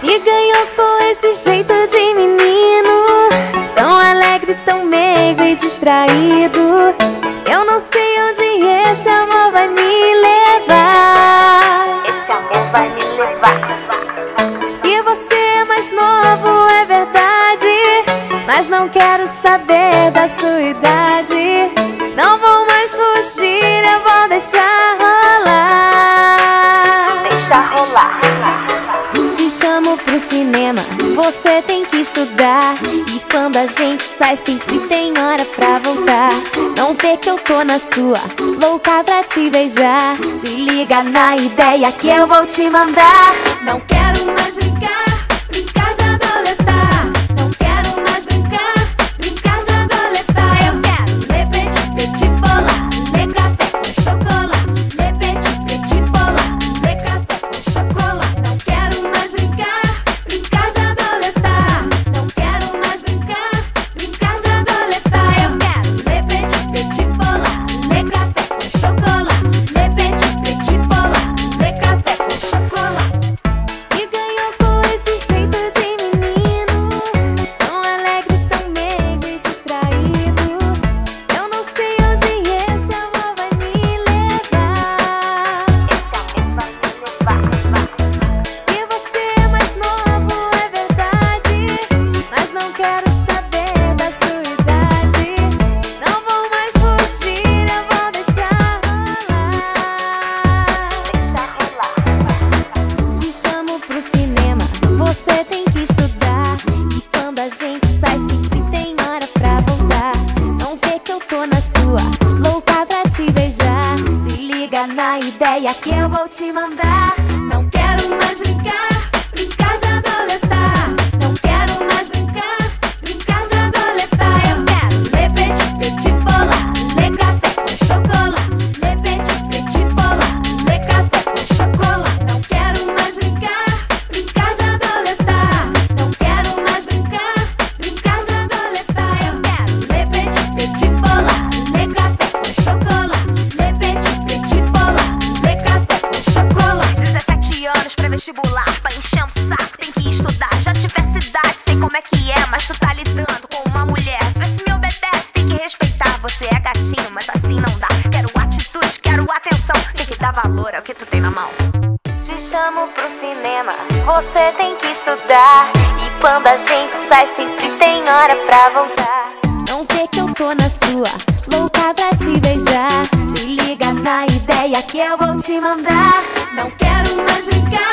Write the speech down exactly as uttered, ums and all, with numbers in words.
E ganhou com esse jeito de menino, tão alegre, tão meigo e distraído. Eu não sei onde esse amor vai me levar. Esse amor vai me levar. E você é mais novo, é verdade, mas não quero saber da sua idade. Não vou mais fugir, eu vou deixar rolar. Deixa rolar. Te chamo pro cinema, você tem que estudar. E quando a gente sai sempre tem hora pra voltar. Não vê que eu tô na sua, louca pra te beijar. Se liga na ideia que eu vou te mandar. Não quero mais brincar, brincar de adoletar. Não quero mais brincar, brincar de adoletar. Eu quero ler petit, petit polar, ler café com chocolate. Ler petit, petit polar, ler café com chocolate. Não quero mais brincar, brincar de adoletar. Não quero mais brincar, brincar de adoletar. Eu quero ler petit, petit polar, ler café com chocolate. Ler petit, petit polar, ler café com chocolate. E ganhou com esse jeito de menino, tão alegre, tão meigo e distraído. Eu não sei onde esse amor vai me levar. Esse amor vai me levar. E você é mais novo, é verdade, mas não quero saber da sua idade. Não vou mais fugir, eu vou deixar rolar. Deixa rolar. Te chamo pro cinema, você tem que estudar. E quando a gente sai sempre tem hora pra voltar. Não vê que eu tô na sua, louca pra te beijar. Se liga na ideia que eu vou te mandar. Não quero mais brincar, brincar de adoletar. Não quero mais brincar, brincar de adoletar. Eu quero ler petit, petit polar, ler café com chocolate. Ler petit, petit polar, ler café com chocolate. Não quero mais brincar, brincar de adoletar. Não quero mais brincar, brincar de adoletar. Eu quero ler petit, petit polar, ler café com chocolate. Ler petit, petit polar, ler café com chocolate. dezessete anos pré-vestibular, pra encher um saco tem que estudar. Já tivesse idade, sei como é que é, mas tu tá lidando com uma mulher. Vê se me obedece, tem que respeitar. Você é gatinho, mas assim não dá. Quero atitude, quero atenção, tem que dar valor ao que tu tem na mão. Te chamo pro cinema, você tem que estudar. E quando a gente sai sempre tem hora pra voltar. Não vê que eu tô na sua, louca pra te beijar. Se liga na ideia que eu vou te mandar. Não quero mais brincar,